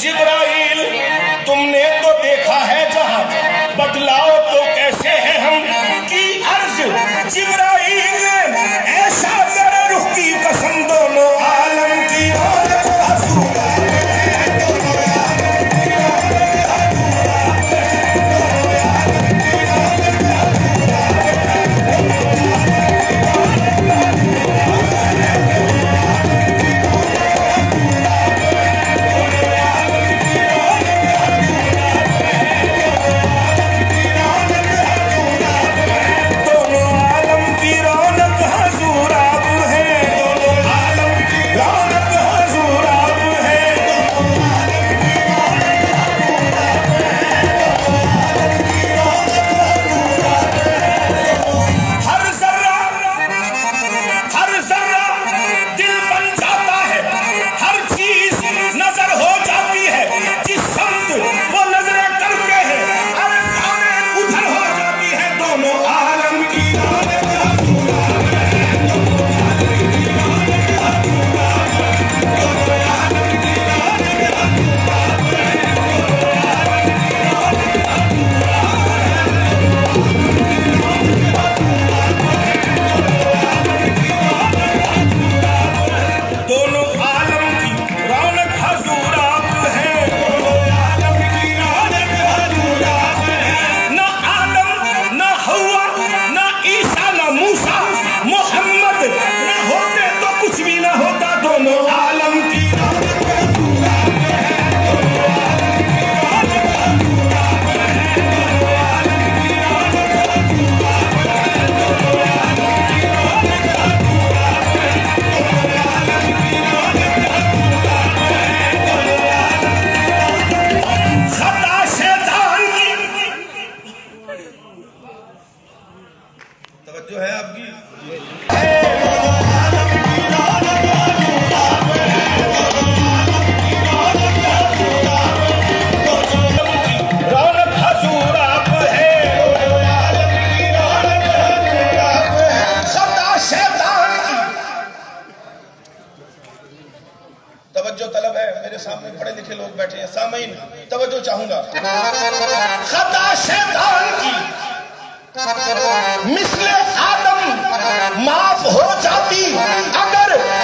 जिब्राइल तुमने तो देखा है जहां, बतलाओ तो कैसे है हम की अर्ज। जिब्राइल ऐसा मेरे रुख की कसम, दोनों आलम की तवज्जो है आपकी। तवज्जो तलब है, मेरे सामने पढ़े लिखे लोग बैठे हैं, सामईन तवज्जो चाहूंगा। खता शैतान की मिसले आदम माफ हो जाती अगर